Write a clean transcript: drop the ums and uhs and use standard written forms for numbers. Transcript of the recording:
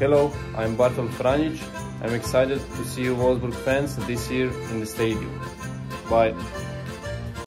Hello, I'm Bartol Franjic. I'm excited to see you Wolfsburg fans this year in the stadium. Bye.